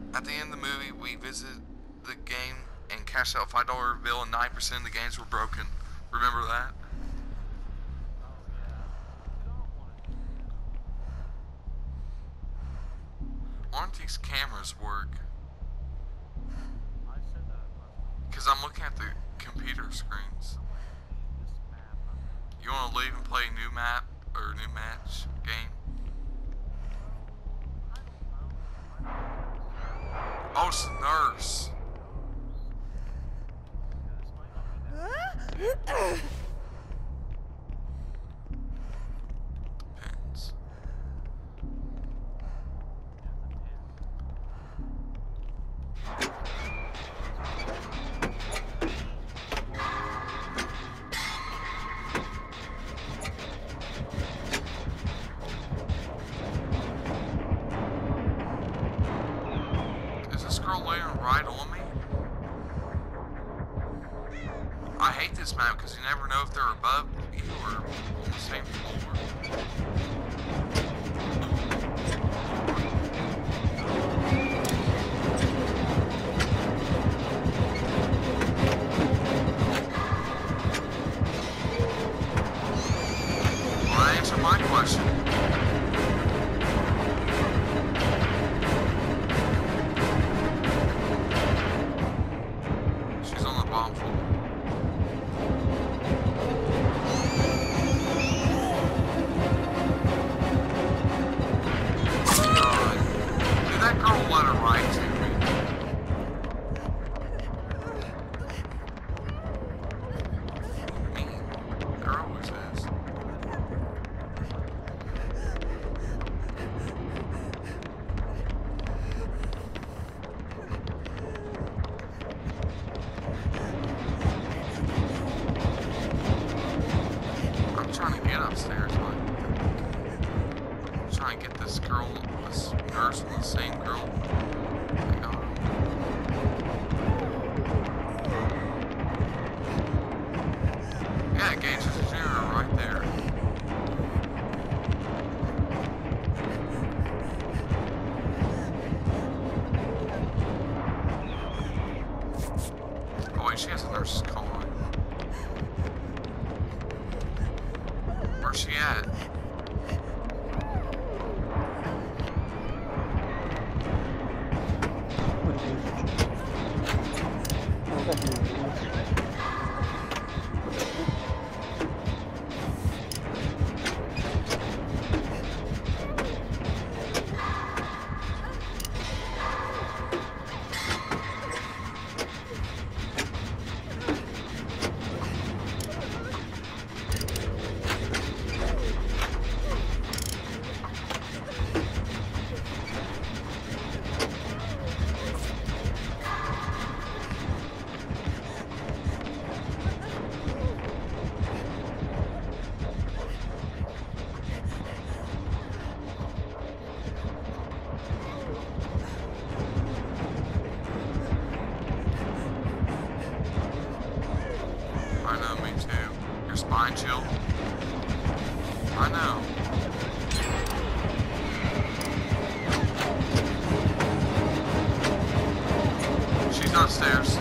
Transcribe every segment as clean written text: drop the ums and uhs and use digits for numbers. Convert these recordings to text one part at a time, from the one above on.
At the end of the movie, we visited the game and cashed out a $5 bill, and 9% of the games were broken. Remember that? Why don't these cameras work? Because I'm looking at the computer screens. You want to leave and play a new map or a new match game? Oh, it's the nurse. Depends. Is this girl laying right on me? I hate this map because you never know if they're above you or on the same floor. Well, answer my question. She's on the bottom floor. Did that girl let her right to me? Mean. There always is. I'm trying to get upstairs, but I'm trying to get this girl, this nurse, and the same girl. Hang on. Yeah, Gage is zero right there. Oh wait, she has a nurse's call on. Where's she at? I know, me too. Your spine chill? I know. She's upstairs.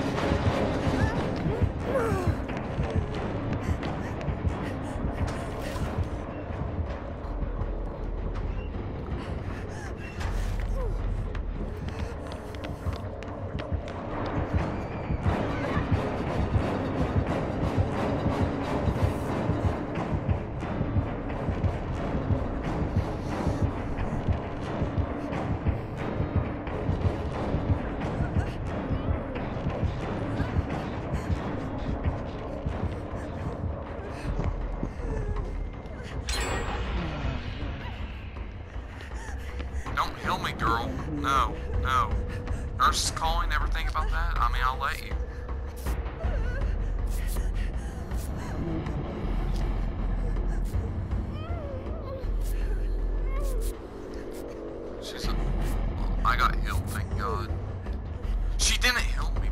Don't heal me, girl. No, no. Nurse is calling, never think about that? I mean, I'll let you. She's a... I got healed, thank God. She didn't heal me.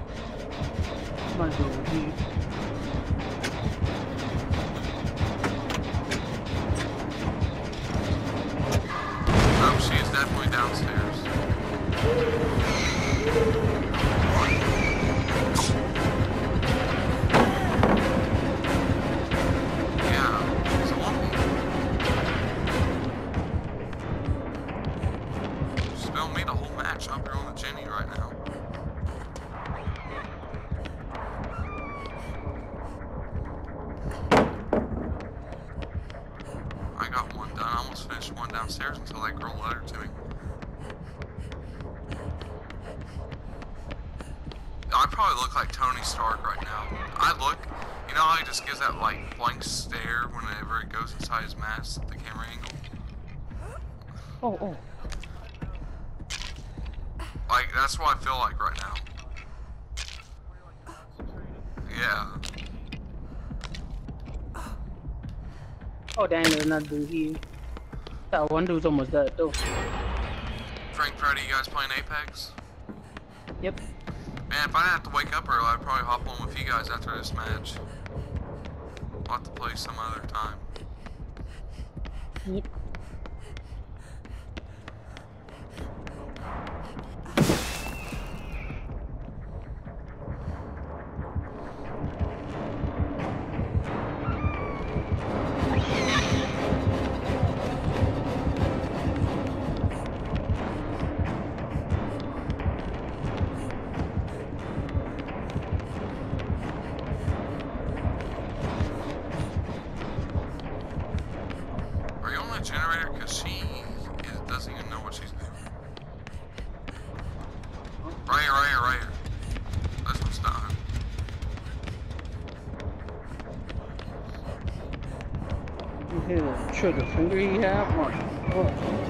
Might be over here. almost finished one downstairs until that girl led her to me. I probably look like Tony Stark right now. You know how he just gives that like blank stare whenever it goes inside his mask, the camera angle? Oh. Like, that's what I feel like right now. Yeah. Oh, dang, there's another dude here. That one dude's almost dead, though. Frank, Freddy, you guys playing Apex? Yep. Man, if I didn't have to wake up early, I'd probably hop on with you guys after this match. I'll have to play some other time. Yep. Generator, because she doesn't even know what she's doing. Right here. This one's done. You hear the trigger finger you have? Oh.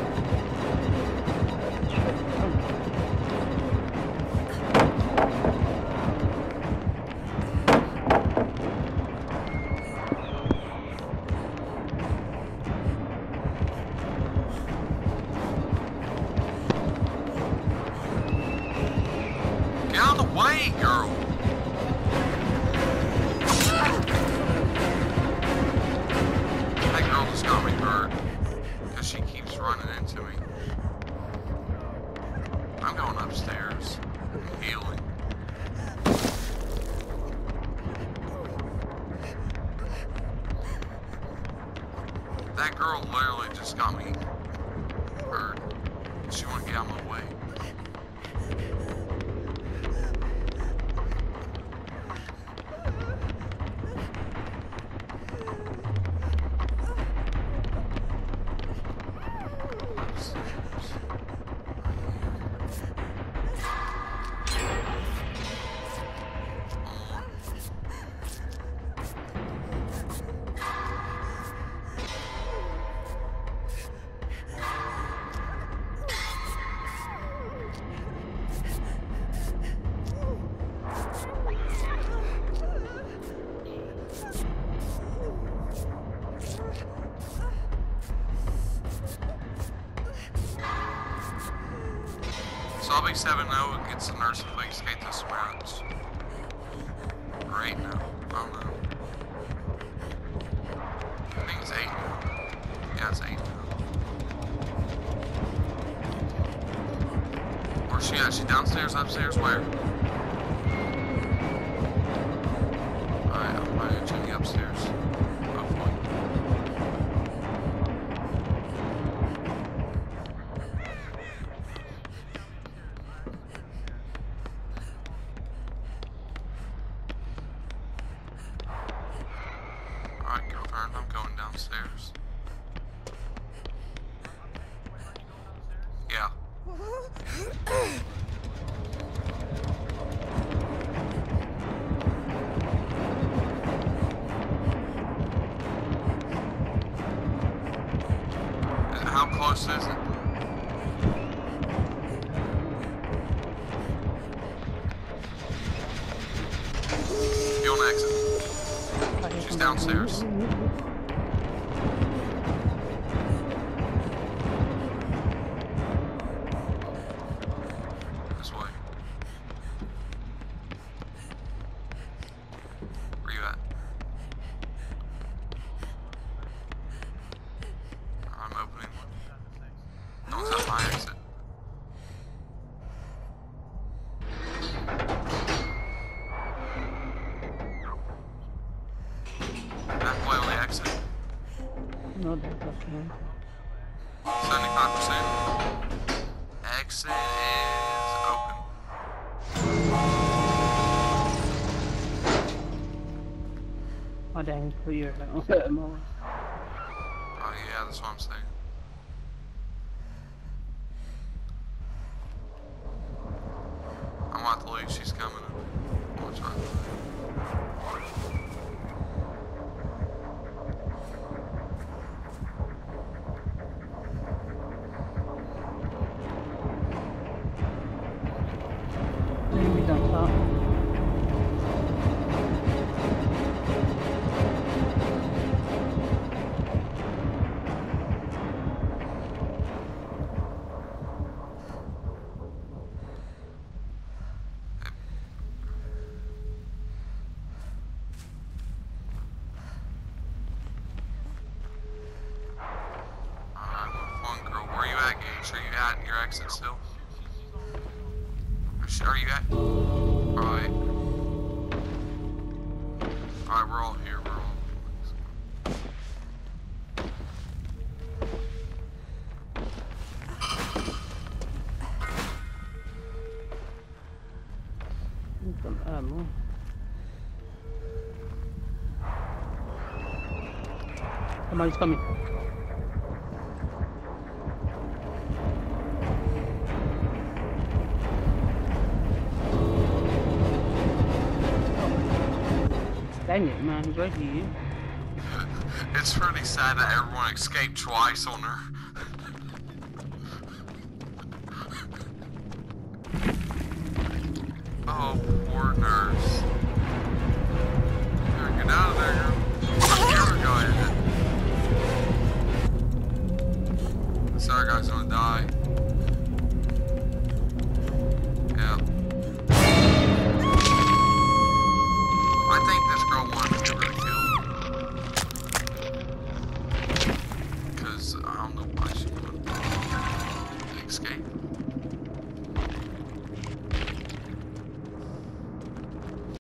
That girl literally just got me hurt. She wanted to get out of my way. So I'll be 7-0 against the nurse if we escape this match. Or 8 now. I don't know. I think it's 8 now. Yeah, it's 8 now. Where's she at? She downstairs, upstairs, where? Alright, I'm probably gonna check you upstairs. Hopefully. Alright, girlfriend, I'm going downstairs. Yeah. How close is it? You on exit. She's downstairs. This way. Where you at? I'm opening one. No one's at my exit. Halfway on the exit. No, that's okay. 75%. Exit is open. Oh, dang, for your Alright, Oh yeah, that's what I'm saying. I'm about to leave, she's coming. Watch out. Enemies on top. One girl, where you at, Gage? Are you at your exit still? Are you at? Alright. Alright, we're all here, we're all. Need some ammo. Somebody's coming. Dang it, man, he's right here. It's pretty sad that everyone escaped twice on her. Oh, poor nurse.